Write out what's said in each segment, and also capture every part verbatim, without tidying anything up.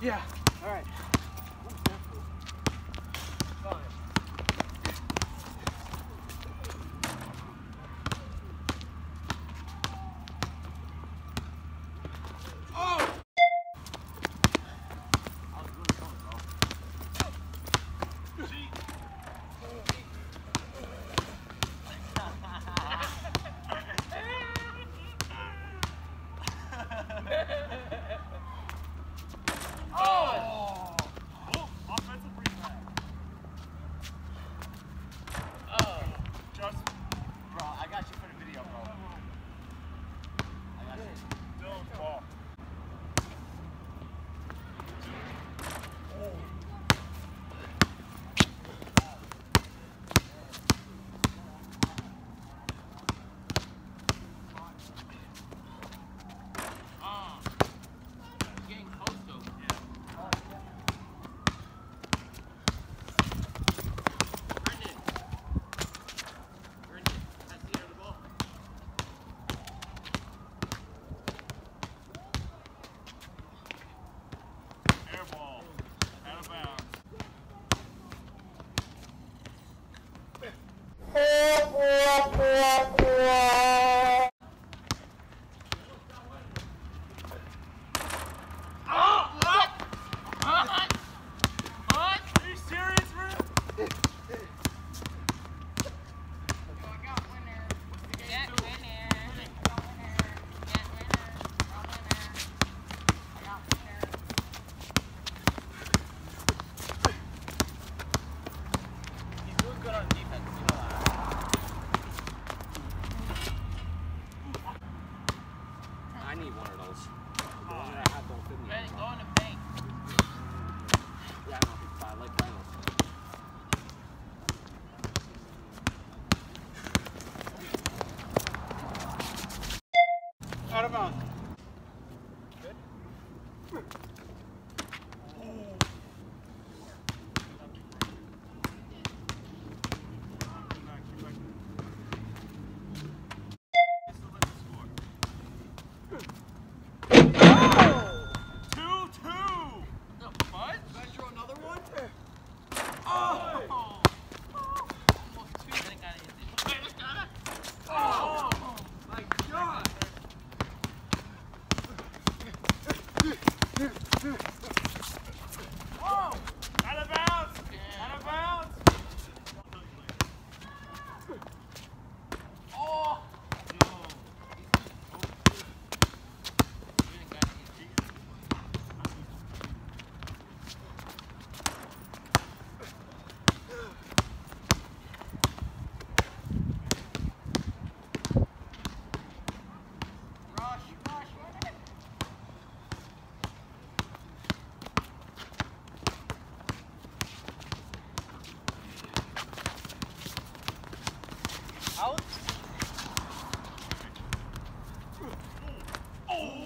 Yeah. All right. Fine. Oh! I was really close, bro. See? Oh! Oh, offensive free flag. Oh. Just, bro, I got you for the video, bro. I got you. Dylan's ball. Oh. I need one of those. The one that I have don't fit me. Ready, go in the paint. Yeah, I know. I like finals. Out of bounds. Good. Out. Oh!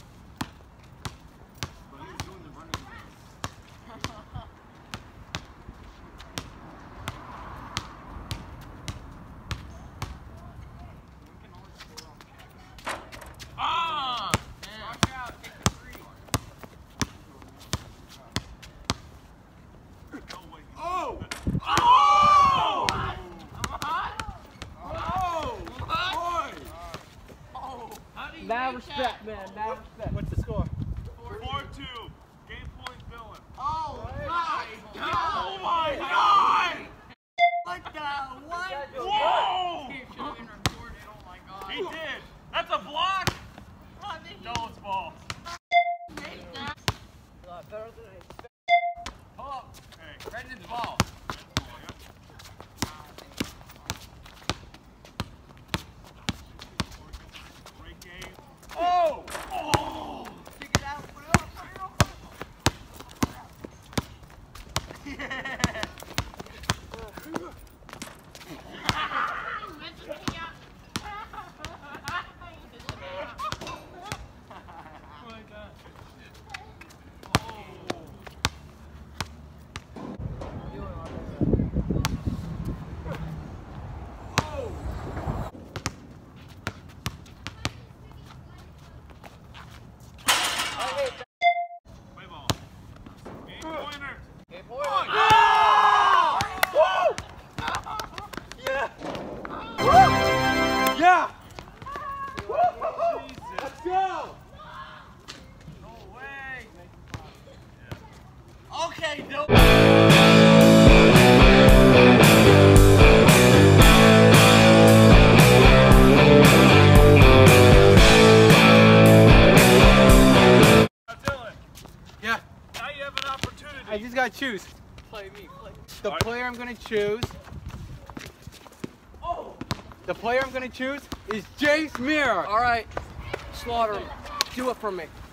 Ah! Watch out, take the three. Oh! Oh! Mad respect, man. Mad respect. What's the score? four two. Game point, Dylan. Oh, my God. Oh, my God. Like that. What? Whoa. He should have been recorded. Oh, my God. He did. That's a block. Dylan's ball. A lot better than I expected. Pull up. Hey. Brendan's ball. Oh! Oh! Kick it out, put it up, put it up! Yeah! Oh my God. Oh! Hey, no. Yeah. Now you have an opportunity. I just gotta choose. Play me. Play me. The Right. player I'm gonna choose. Oh. The player I'm gonna choose is Jace Mirror. All right, Slaughter him. Do it for me.